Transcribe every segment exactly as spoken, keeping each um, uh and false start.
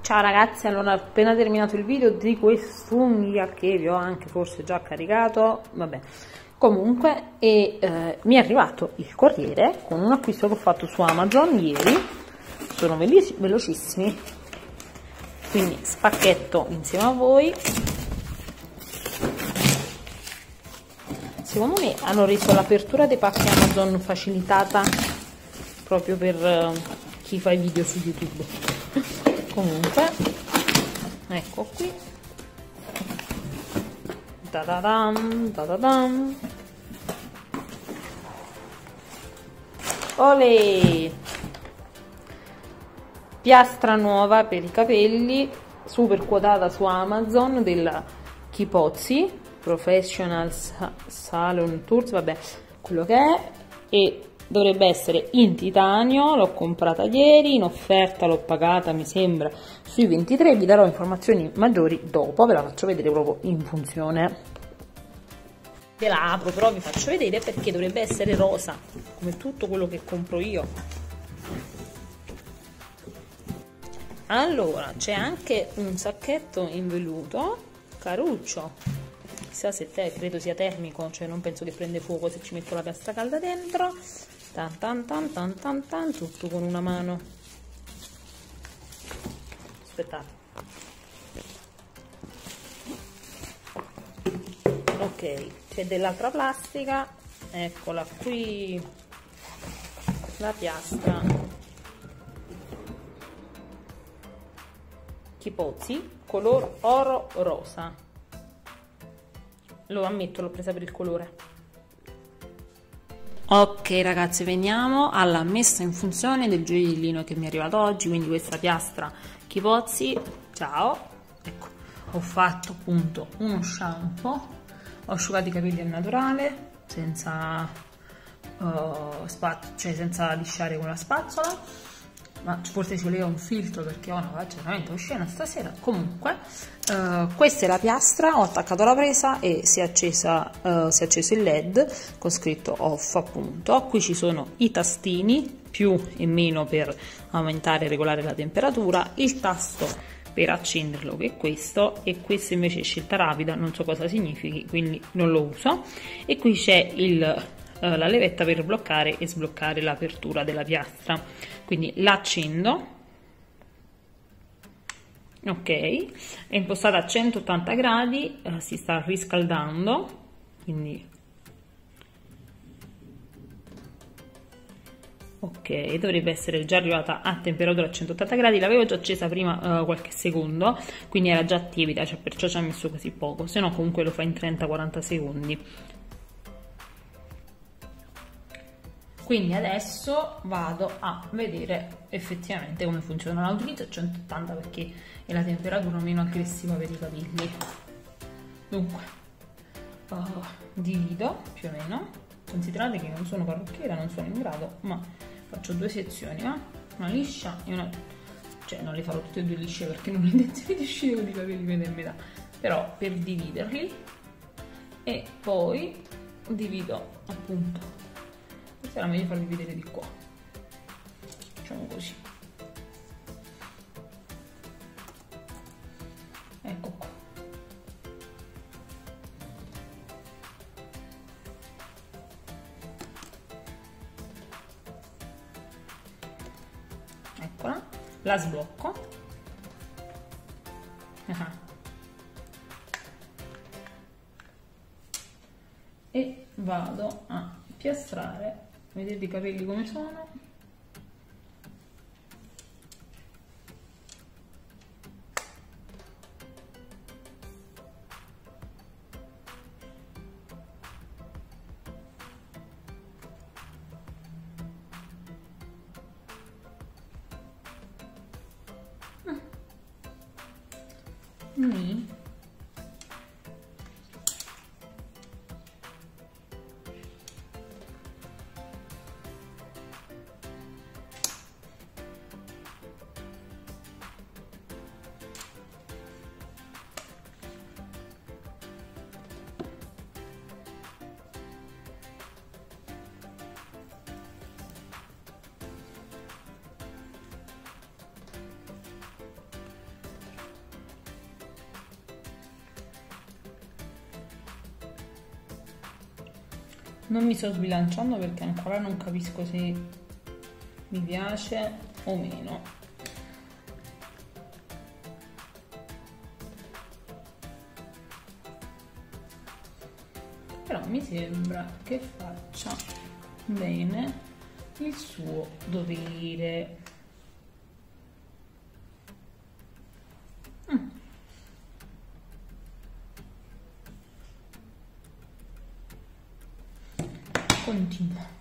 Ciao ragazzi, allora ho appena terminato il video di quest'unghia che vi ho anche forse già caricato, vabbè, comunque, e eh, mi è arrivato il corriere con un acquisto che ho fatto su Amazon ieri. Sono velocissimi, quindi spacchetto insieme a voi. Secondo me hanno reso l'apertura dei pacchi Amazon facilitata proprio per uh, chi fa i video su YouTube. Comunque, ecco qui. Da-da-dam, da-da-dam. Olè! Piastra nuova per i capelli, super quotata su Amazon, della Chipozzi Professional Salon Tours, vabbè, quello che è, e dovrebbe essere in titanio. L'ho comprata ieri, in offerta l'ho pagata, mi sembra, sui ventitré. Vi darò informazioni maggiori dopo, ve la faccio vedere proprio in funzione. Ve la apro, però vi faccio vedere perché dovrebbe essere rosa, come tutto quello che compro io. Allora, c'è anche un sacchetto in velluto, caruccio, chissà se te, credo sia termico, cioè non penso che prende fuoco se ci metto la piastra calda dentro. Tan tan tan tan tan tan, tutto con una mano. Aspettate. Ok, c'è dell'altra plastica, eccola qui, la piastra Chipozzi, color oro rosa. Lo ammetto, l'ho presa per il colore. Ok ragazzi, veniamo alla messa in funzione del gioiellino che mi è arrivato oggi, quindi questa piastra Chipozzi. Ciao, ecco, ho fatto appunto uno shampoo, ho asciugato i capelli al naturale, senza, uh, spazz- cioè senza lisciare con la spazzola, ma forse ci voleva un filtro perché ho una faccia veramente oscena stasera. Comunque, uh, questa è la piastra, ho attaccato la presa e si è, accesa, uh, si è acceso il led con scritto off appunto. Qui ci sono i tastini, più e meno per aumentare e regolare la temperatura, il tasto per accenderlo che è questo, e questo invece è scelta rapida, non so cosa significhi, quindi non lo uso. E qui c'è il Uh, la levetta per bloccare e sbloccare l'apertura della piastra, quindi l'accendo. Ok, è impostata a centottanta gradi, uh, si sta riscaldando, quindi ok, dovrebbe essere già arrivata a temperatura a centottanta gradi. L'avevo già accesa prima uh, qualche secondo, quindi era già tiepida, cioè perciò ci ha messo così poco, se no comunque lo fa in trenta quaranta secondi. Quindi adesso vado a vedere effettivamente come funziona. La utilizzo a centottanta perché è la temperatura meno aggressiva per i capelli. Dunque, uh, divido più o meno. Considerate che non sono parrucchiera, non sono in grado, ma faccio due sezioni, eh? Una liscia e una... cioè non le farò tutte e due lisce perché non ho intenzione di uscire con i capelli per metà, però per dividerli. E poi divido appunto. Sarà meglio farvi vedere di qua, facciamo così, ecco qua. Eccola, la sblocco. Ah. E vado a piastrare. Vedete i capelli come sono? Mm. Non mi sto sbilanciando perché ancora non capisco se mi piace o meno. Però mi sembra che faccia bene il suo dovere. Mm. Continuo.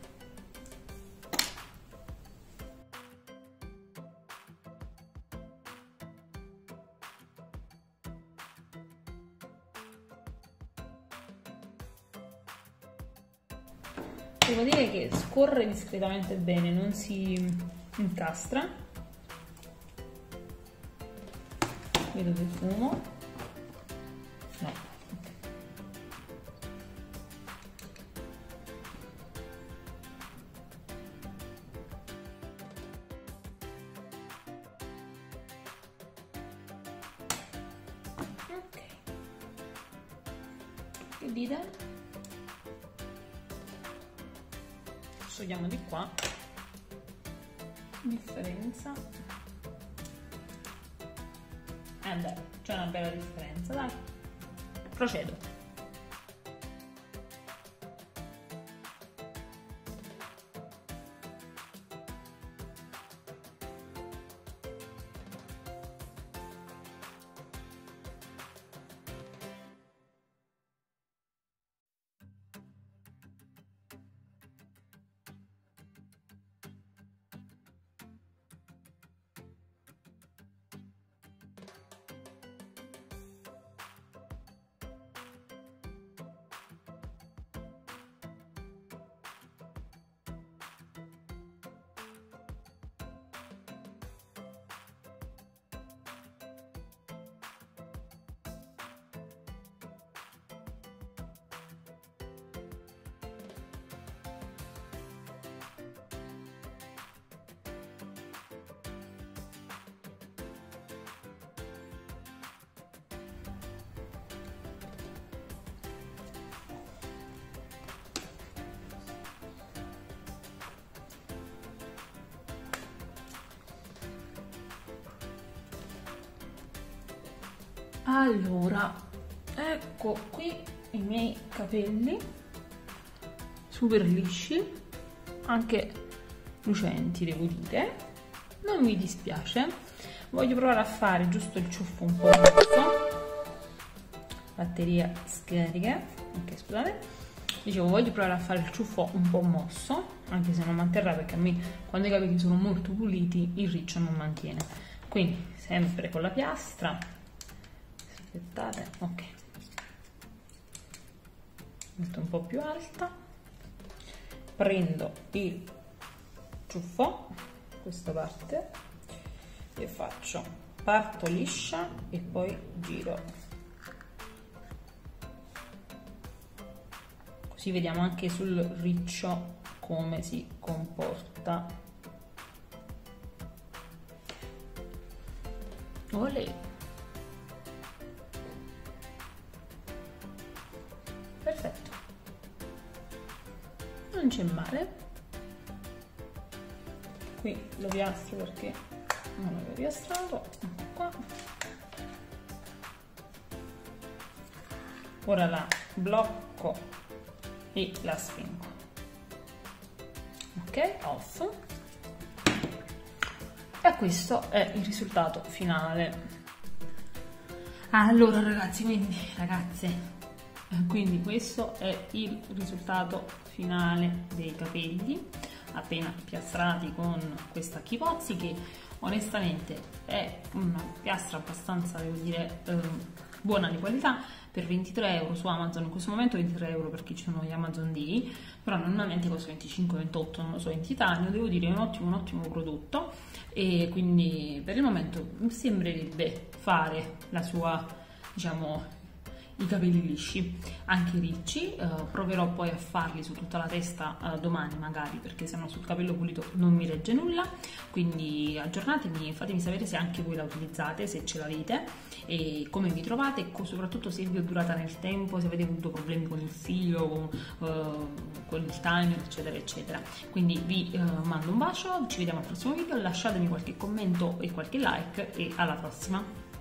Devo dire che scorre discretamente bene, non si incastra. Vedo che fumo. No. Ok. Che dite? Sciogliamo di qua. Differenza. Eh beh, c'è una bella differenza, dai. Procedo. Allora, ecco qui i miei capelli super lisci, anche lucenti devo dire, non mi dispiace. Voglio provare a fare giusto il ciuffo un po' mosso, batteria scarica, ok scusate, dicevo voglio provare a fare il ciuffo un po' mosso, anche se non manterrà perché a me quando i capelli sono molto puliti il riccio non mantiene, quindi sempre con la piastra. Aspettate, ok, metto un po' più alta, prendo il ciuffo, questa parte, e faccio, parto liscia e poi giro, così vediamo anche sul riccio come si comporta. Olè. Perfetto, non c'è male. Qui lo piastro perché non l'avevo piastrato, ecco qua. Ora la blocco e la spingo. Ok, off. E questo è il risultato finale. Allora ragazzi, quindi ragazze, quindi questo è il risultato finale dei capelli appena piastrati con questa Chipozzi, che onestamente è una piastra abbastanza, devo dire, eh, buona di qualità. Per ventitré euro su Amazon, in questo momento ventitré euro perché ci sono gli Amazon Day, però normalmente costa venticinque ventotto, non lo so, in titanio. Devo dire è un ottimo, un ottimo prodotto, e quindi per il momento mi sembrerebbe fare la sua, diciamo, i capelli lisci, anche ricci. Uh, proverò poi a farli su tutta la testa uh, domani magari, perché sennò sul capello pulito non mi regge nulla. Quindi aggiornatemi, fatemi sapere se anche voi la utilizzate, se ce l'avete e come vi trovate, e soprattutto se vi è durata nel tempo, se avete avuto problemi con il filo, con, uh, con il timer eccetera eccetera. Quindi vi eh, mando un bacio, ci vediamo al prossimo video, lasciatemi qualche commento e qualche like e alla prossima.